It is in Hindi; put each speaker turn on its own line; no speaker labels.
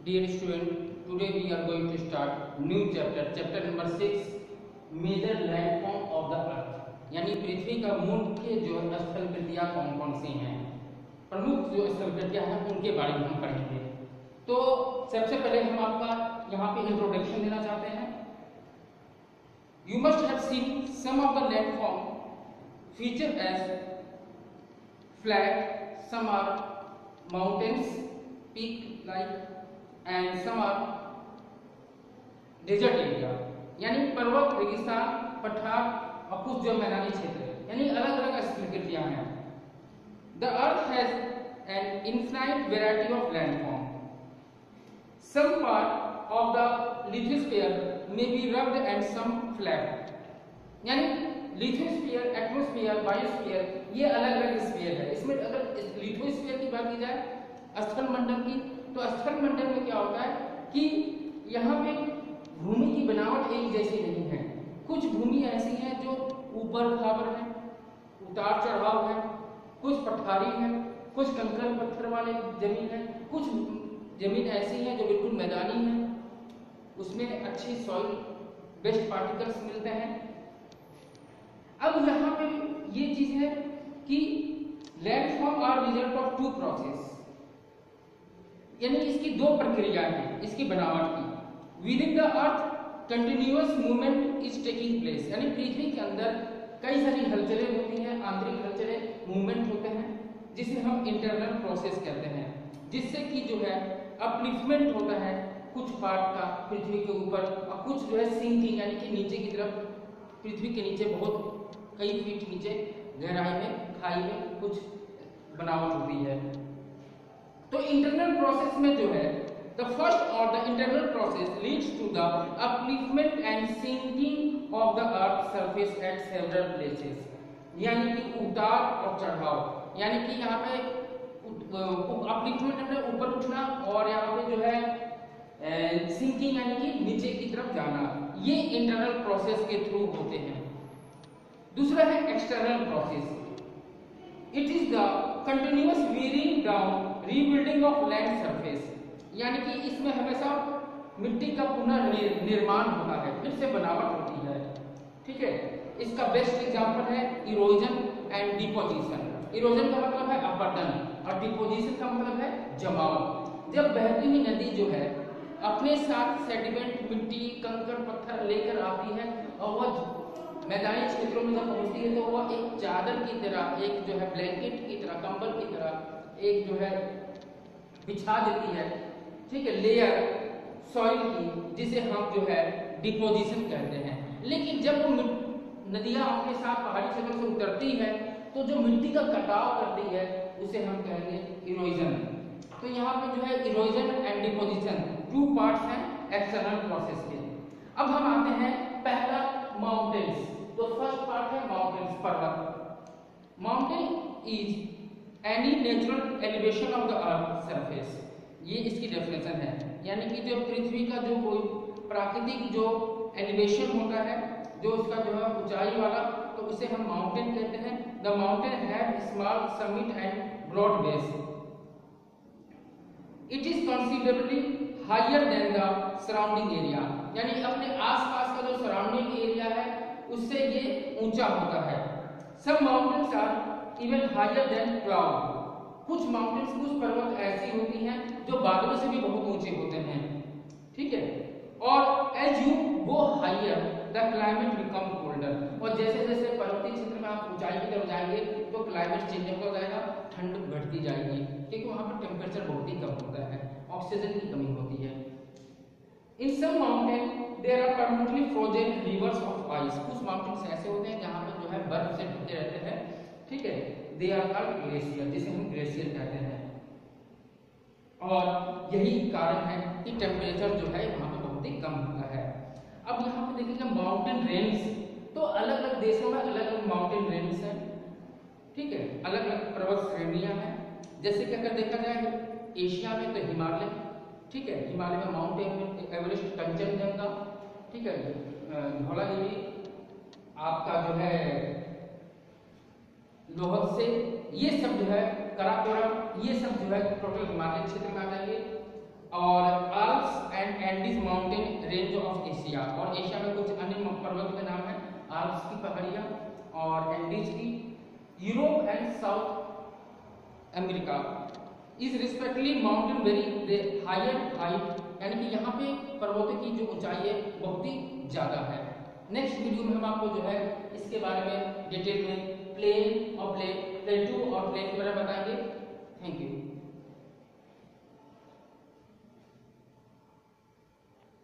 Dear student, today we are going to start new chapter number 6, major landform of the earth. यानी पृथ्वी का मुख्य जो स्थलकृतियां कौन कौन सी हैं, प्रमुख जो स्थलकृतियां हैं उनके बारे में हम पढ़ेंगे। तो सबसे पहले हम आपका यहाँ पे इंट्रोडक्शन देना चाहते हैं। You must have seen some of the landform feature as flat, some are mountains, peak like, and some are desert area, यानी पर्वत, रेगिस्तान, पठार और कुछ जो मैदानी क्षेत्र, यानी अलग अलग स्थलकृतियां हैं। The earth has an infinite variety of landform. Some part of the lithosphere may be rugged and some flat. यानी लिथोस्फीयर, एटमॉस्फेयर, बायोस्फीयर ये अलग अलग स्फीयर है। इसमें अगर लिथोस्फीयर की बात की जाए स्थल मंडल की, तो स्थल मंडल में क्या होता है कि यहाँ पे भूमि की बनावट एक जैसी नहीं है। कुछ भूमि ऐसी है जो ऊपर खाबर है, उतार चढ़ाव है, कुछ पठारी है, कुछ कंकड़ पत्थर वाले जमीन है, कुछ जमीन ऐसी है जो बिल्कुल मैदानी है, उसमें अच्छी सॉइल बेस्ट पार्टिकल्स मिलते हैं। अब यहाँ पे ये चीज है कि landform are result of two process, यानी इसकी दो प्रक्रिया है इसकी बनावट की। Within the earth continuous movement is taking place, यानी पृथ्वी के अंदर कई सारी हलचलें होती हैं, आंतरिक हलचलें, मूवमेंट होते हैं, जिसे हम इंटरनल प्रोसेस कहते हैं, जिससे कि जो है अपलिफ्टमेंट होता है कुछ पार्ट का पृथ्वी के ऊपर, और कुछ जो है सिंकिंग यानी कि नीचे की तरफ, पृथ्वी के नीचे बहुत कई फीट नीचे गहराई में, खाई में कुछ बनावट होती है। तो इंटरनल प्रोसेस में जो है द फर्स्ट और the internal process leads to the upliftment and sinking of the earth surface at several places, यानी कि उतार और चढ़ाव, यानी कि यहाँ पे अपलिफ्टमेंट है ऊपर उठना, और यहाँ पे जो है सिंकिंग यानी कि नीचे की तरफ जाना, ये इंटरनल प्रोसेस के थ्रू होते हैं। दूसरा है external process. It is the continuous wearing down rebuilding of land surface, यानी कि इसमें हमेशा मिट्टी का पुनर्निर्माण होता है, फिर से बनावट होती है। ठीक है, इसका बेस्ट एग्जांपल है इरोजन एंड डिपोजिशन। इरोजन का मतलब है अपरदन और डिपोजिशन का मतलब है जमाव। जब बहती हुई नदी जो है अपने साथ सेडिमेंट, मिट्टी, कंकड़, पत्थर लेकर आती है और वह मैदानी क्षेत्रों में जब पहुंचती है तो वह एक चादर की तरह, एक जो है ब्लैंकेट की तरह, कंबल की तरह एक जो है बिछा देती है, ठीक है, लेयर सॉइल की, जिसे हम जो है डिपोजिशन कहते हैं। लेकिन जब वो नदियां अपने साथ पहाड़ी क्षेत्र से उतरती है तो जो मिट्टी का कटाव करती है उसे हम कहेंगे इरोजन। तो यहाँ पे जो है erosion and deposition two parts हैं एक्सटर्नल प्रोसेस के। अब हम आते हैं पहला माउंटेन्स। तो फर्स्ट पार्ट है माउंटेन्स, पर्वत। Mountain is any natural elevation of the earth surface, ये इसकी डेफिनेशन है, यानी कि जो पृथ्वी का जो कोई प्राकृतिक जो एलिवेशन होता है, जो उसका जो है ऊंचाई वाला, तो उसे हम माउंटेन कहते हैं। The mountain have small summit and broad base. It is considerably higher than the surrounding area, यानी अपने आसपास का जो सराउंडिंग एरिया है उससे ये ऊंचा होता है। सब mountains are even higher than cloud, कुछ माउंटेन्स, कुछ पर्वत ऐसी होती हैं जो बादलों से भी बहुत ऊंचे होते हैं। ठीक है, और as you go higher the climate become colder, और जैसे जैसे पर्वतीय क्षेत्र में आप ऊंचाई की तरफ जाएंगे तो क्लाइमेट चेंज होता जाएगा, ठंड बढ़ती जाएगी, क्योंकि वहां पर टेम्परेचर बहुत ही कम होता है, ऑक्सीजन की कमी होती है। In some mountain there are permanently frozen rivers of ice, कुछ माउंटेन्स ऐसे होते हैं जहां पर जो है बर्फ से ढके रहते हैं। ठीक है, दे आर कॉल्ड ग्लेशियर, जिसे हम ग्लेशियर कहते हैं। और यही कारण है कि टेम्परेचर जो है वहां पर बहुत ही कम होता है। अब यहाँ पे देखेंगे माउंटेन रेंज, तो अलग अलग देशों में अलग अलग माउंटेन रेंज हैं। ठीक है, अलग अलग पर्वत श्रेणियां हैं। जैसे कि अगर देखा जाए एशिया में तो हिमालय, ठीक है, हिमालय में माउंटेन एवरेस्ट, कंचनजंगा, ठीक है, धौलागिरी, आपका जो है लोहत से, ये सब जो है काराकोरम, ये सब जो है टोटल हिमालय क्षेत्र में आ जाएंगे। और Alps and Andes mountain range of Asia, और एशिया में कुछ अन्य पर्वत के नाम है, आल्प्स की पहाड़ियाँ और एंडीज की। Europe and South America is respectively mountain very higher height, यानी कि यहाँ पे पर्वतों की जो ऊंचाई है बहुत ही ज़्यादा है। नेक्स्ट वीडियो में हम आपको जो है इसके बारे में डिटेल में प्लेन और प्लेटू और प्लेन के बारे में बताएंगे। Thank you.